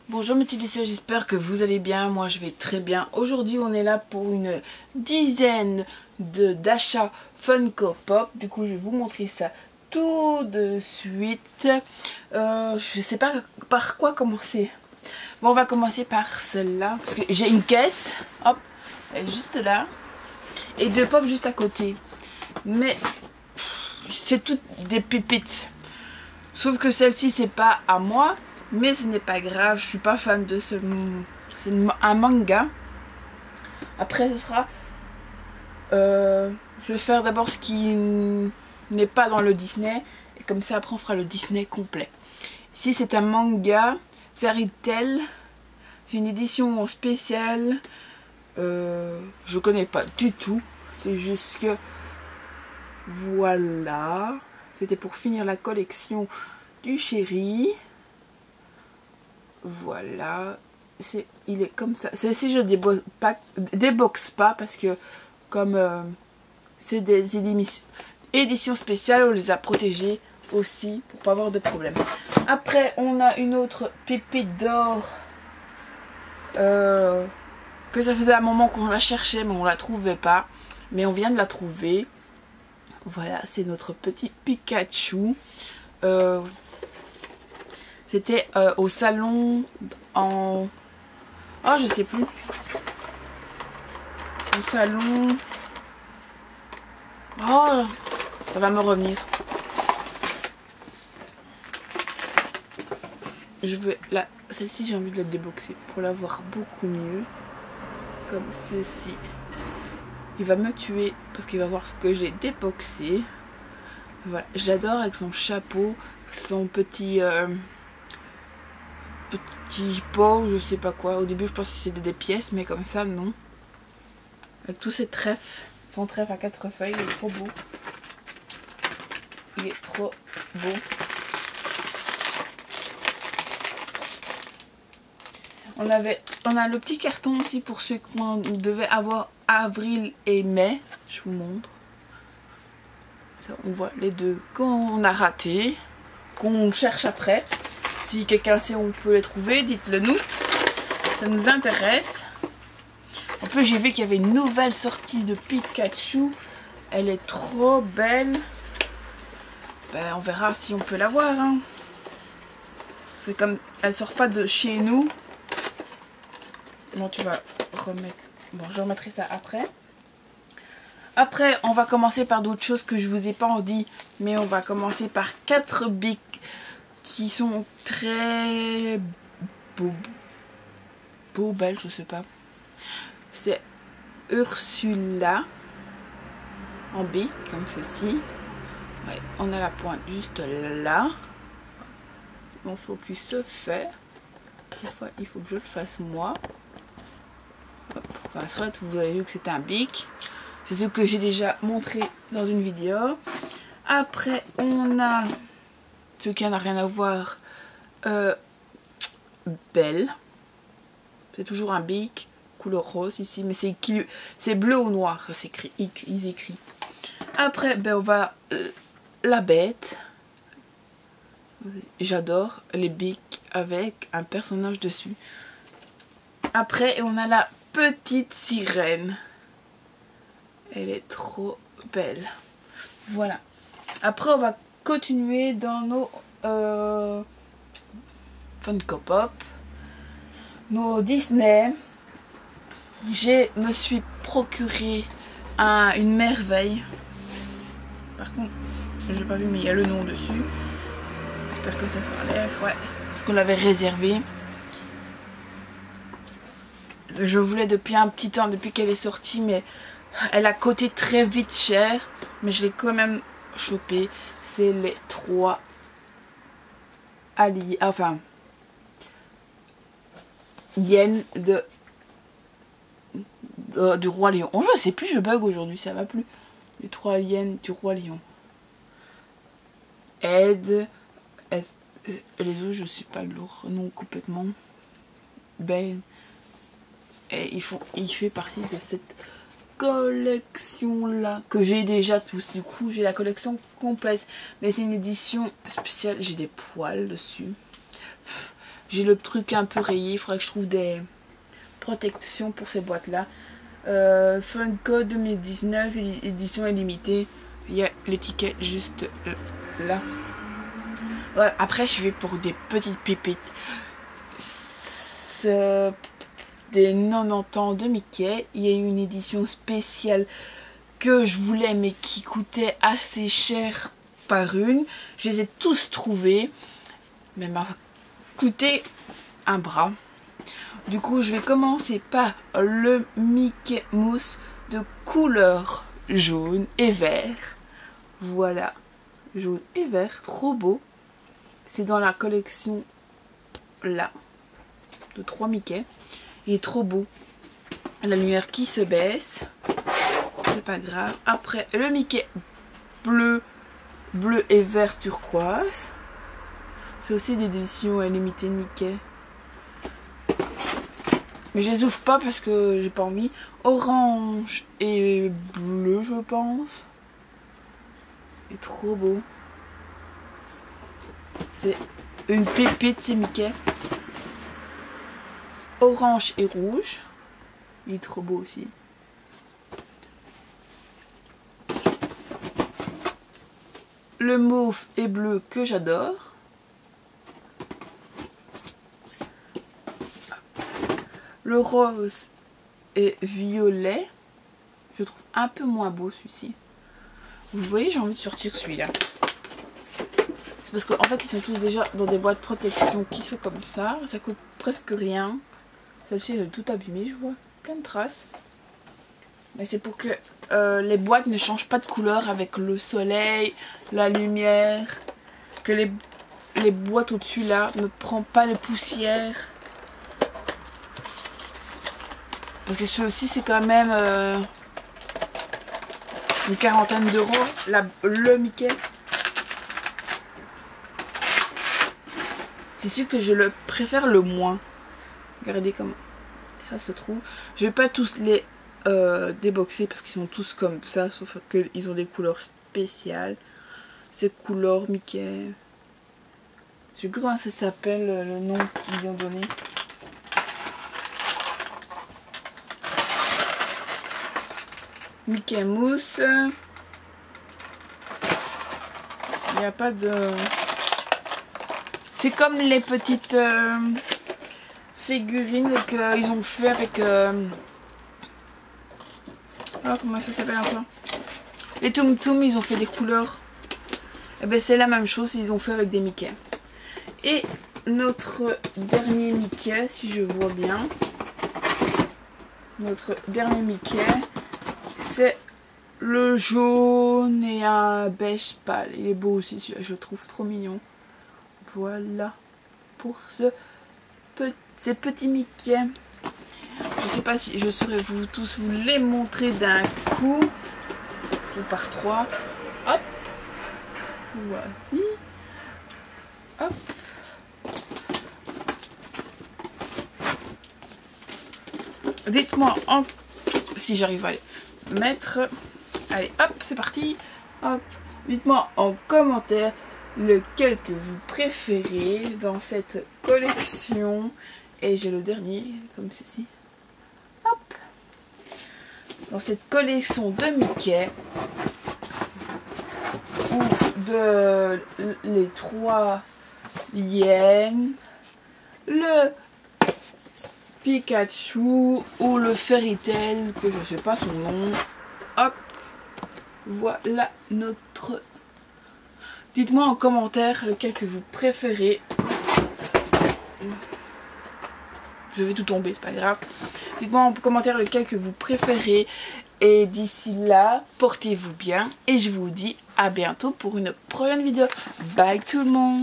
Bonjour mes petits lycéens, j'espère que vous allez bien, moi je vais très bien. Aujourd'hui on est là pour une dizaine d'achats Funko Pop. Du coup je vais vous montrer ça tout de suite. Je sais pas par quoi commencer. Bon, on va commencer par celle-là, parce que j'ai une caisse, hop, elle est juste là, et deux pop juste à côté. Mais c'est toutes des pépites. Sauf que celle-ci c'est pas à moi. Mais ce n'est pas grave, je suis pas fan de ce... C'est un manga. Après ce sera... je vais faire d'abord ce qui n'est pas dans le Disney. Et comme ça après on fera le Disney complet. Ici c'est un manga Fairy Tail. C'est une édition spéciale. Je connais pas du tout. C'est juste que... Voilà. C'était pour finir la collection du chéri. Voilà, il est comme ça. Celle-ci je déboxe pas parce que comme c'est des éditions spéciales, on les a protégées aussi pour pas avoir de problème. Après on a une autre pépite d'or que ça faisait un moment qu'on la cherchait mais on la trouvait pas. Mais on vient de la trouver. Voilà, c'est notre petit Pikachu. C'était au salon en... Oh, je sais plus. Au salon... Oh, ça va me revenir. Je veux... Celle-ci, j'ai envie de la déboxer pour la voir beaucoup mieux. Comme ceci. Il va me tuer parce qu'il va voir ce que j'ai déboxé. Voilà, je l'adore avec son chapeau, son petit pot, je sais pas quoi. Au début je pensais que c'était des pièces, mais comme ça non. Avec tous ces trèfles, son trèfle à 4 feuilles, il est trop beau. Il est trop beau. On a le petit carton aussi pour ceux qu'on devait avoir avril et mai. Je vous montre. Ça, on voit les deux qu'on a raté, qu'on cherche après. Si quelqu'un sait où on peut les trouver, dites-le nous. Ça nous intéresse. En plus, j'ai vu qu'il y avait une nouvelle sortie de Pikachu. Elle est trop belle. Ben, on verra si on peut la voir. Hein. C'est comme... Elle sort pas de chez nous. Bon, tu vas remettre... Bon, je remettrai ça après. Après, on va commencer par d'autres choses que je vous ai pas dit. Mais on va commencer par 4 bics qui sont très belles, je sais pas. C'est Ursula en bic, comme ceci. Ouais, on a la pointe juste là. Mon focus se fait. Il faut que je le fasse moi. Hop. Enfin, soit vous avez vu que c'est un bic. C'est ce que j'ai déjà montré dans une vidéo. Après, on a... Ce qui n'a rien à voir, Belle. C'est toujours un bic, couleur rose ici, mais c'est bleu ou noir, c'est écrit, ils écrivent. Après, ben, on va la bête. J'adore les bics avec un personnage dessus. Après, on a la petite sirène. Elle est trop belle. Voilà. Après, on va continuer dans nos Funko Pop, nos Disney. Je me suis procuré une merveille. Par contre, j'ai pas vu, mais il y a le nom dessus. J'espère que ça s'enlève. Ouais, parce qu'on l'avait réservé. Je voulais depuis un petit temps, depuis qu'elle est sortie, mais elle a coûté très vite cher. Mais je l'ai quand même chopé. C'est les 3 alliés, enfin yens du roi lion. Oh, je sais plus, je bug aujourd'hui, ça va plus. Les 3 yens du roi lion. Ed, les autres je sais pas leur nom complètement. Ben, et il fait partie de cette collection là que j'ai déjà tous. Du coup j'ai la collection complète, mais c'est une édition spéciale. J'ai des poils dessus. j'ai le truc un peu rayé. Il faudrait que je trouve des protections pour ces boîtes là. Funko 2019 édition illimitée. Il y a l'étiquette juste là. Voilà. Après je vais pour des petites pépites. Des 90 ans de Mickey. Il y a eu une édition spéciale que je voulais mais qui coûtait assez cher par une. Je les ai tous trouvés, mais m'a coûté un bras. Du coup je vais commencer par le Mickey Mousse de couleur jaune et vert. Voilà, jaune et vert, trop beau. C'est dans la collection là de 3 Mickey. Il est trop beau. La lumière qui se baisse, c'est pas grave. Après le Mickey bleu et vert turquoise. C'est aussi des éditions limitées de Mickey. Mais je les ouvre pas parce que j'ai pas envie. Orange et bleu je pense. C'est trop beau. C'est une pépite, c'est Mickey. Orange et rouge. Il est trop beau aussi. Le mauve et bleu que j'adore. Le rose et violet. Je trouve un peu moins beau celui-ci. Vous voyez, j'ai envie de sortir celui-là. C'est parce qu'en fait, ils sont tous déjà dans des boîtes de protection qui sont comme ça. Ça coûte presque rien. Celle-ci, elle est tout abîmée, je vois. Plein de traces. Mais c'est pour que les boîtes ne changent pas de couleur avec le soleil, la lumière. Que les boîtes au-dessus là ne prennent pas les poussières. Parce que ceci c'est quand même une quarantaine d'euros. Le Mickey. C'est sûr que je le préfère le moins. Regardez comment ça se trouve. Je vais pas tous les déboxer parce qu'ils sont tous comme ça. Sauf qu'ils ont des couleurs spéciales. Ces couleurs Mickey. Je sais plus comment ça s'appelle le nom qu'ils ont donné. Mickey Mousse. Il n'y a pas de... C'est comme les petites figurines qu'ils ont fait avec... Oh, comment ça s'appelle encore? Les Toum Toum, ils ont fait des couleurs. Et ben c'est la même chose, ils ont fait avec des Mickey. Et notre dernier Mickey, si je vois bien. Notre dernier Mickey, c'est le jaune et un beige pâle. Il est beau aussi celui-là, je le trouve trop mignon. Voilà pour ces petits Mickey. Je sais pas si je saurais tous vous les montrer d'un coup. Ou par 3. Hop. Voici. Hop. Dites-moi si j'arrive à les mettre. Allez, hop, c'est parti. Hop. Dites-moi en commentaire lequel que vous préférez dans cette collection. Et j'ai le dernier, comme ceci. Hop. Dans cette collection de Mickey. Ou de les 3 yens. Le Pikachu ou le Fairy Tail, que je sais pas son nom. Hop. Voilà notre... Dites-moi en commentaire lequel que vous préférez. Je vais tout tomber, c'est pas grave. Dites-moi en commentaire lequel que vous préférez. Et d'ici là, portez-vous bien. Et je vous dis à bientôt pour une prochaine vidéo. Bye tout le monde.